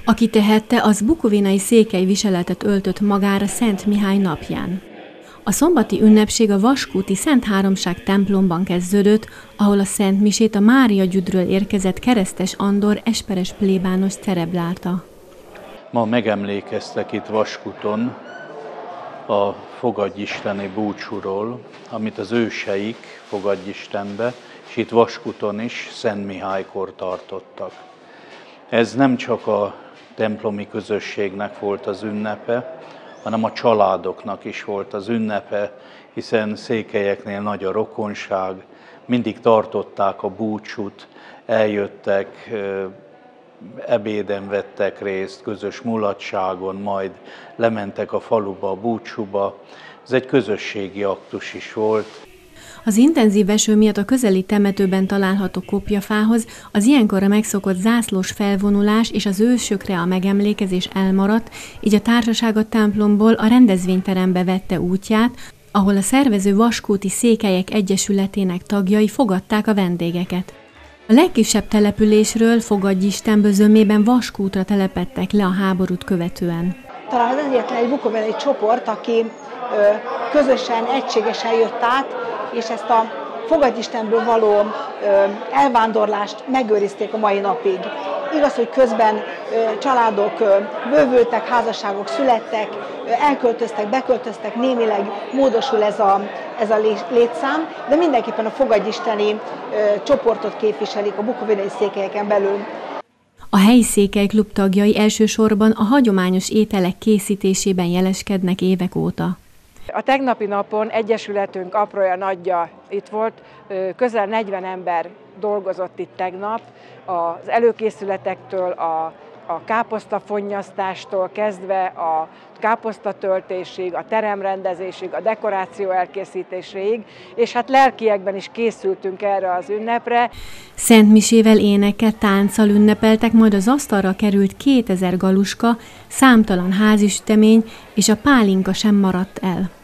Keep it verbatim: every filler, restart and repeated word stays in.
Aki tehette, az bukovinai székely viseletet öltött magára Szent Mihály napján. A szombati ünnepség a Vaskúti Szent Háromság templomban kezdődött, ahol a Szent Misét a Mária Gyüdről érkezett Keresztes Andor esperes plébános cerebrálta. Ma megemlékeztek itt Vaskúton a fogadjisteni búcsúról, amit az őseik fogadjistenbe, és itt Vaskúton is Szent Mihálykor tartottak. Ez nem csak a templomi közösségnek volt az ünnepe, hanem a családoknak is volt az ünnepe, hiszen székelyeknél nagy a rokonság, mindig tartották a búcsút, eljöttek, ebéden vettek részt, közös mulatságon, majd lementek a faluba, a búcsúba. Ez egy közösségi aktus is volt. Az intenzív eső miatt a közeli temetőben található kopjafához az ilyenkorra megszokott zászlós felvonulás és az ősökre a megemlékezés elmaradt, így a társaság a templomból a rendezvényterembe vette útját, ahol a szervező Vaskúti Székelyek Egyesületének tagjai fogadták a vendégeket. A legkisebb településről, Fogadjistenből zömében Vaskútra telepedtek le a háborút követően. Talán az egyetlen egy bukovinai csoport, aki közösen, egységesen jött át, és ezt a Fogadjistenből való elvándorlást megőrizték a mai napig. Igaz, hogy közben családok bővültek, házasságok születtek, elköltöztek, beköltöztek, némileg módosul ez a, ez a létszám, de mindenképpen a fogadjisteni csoportot képviselik a bukovinai székelyeken belül. A helyi székelyklub tagjai elsősorban a hagyományos ételek készítésében jeleskednek évek óta. A tegnapi napon egyesületünk aprója nagyja itt volt, közel negyven ember dolgozott itt tegnap, az előkészületektől, a, a káposztafonnyasztástól kezdve a káposztatöltésig, a teremrendezésig, a dekoráció elkészítéséig, és hát lelkiekben is készültünk erre az ünnepre. Szent Misével, énekkel, tánccal ünnepeltek, majd az asztalra került kétezer galuska, számtalan házisütemény, és a pálinka sem maradt el.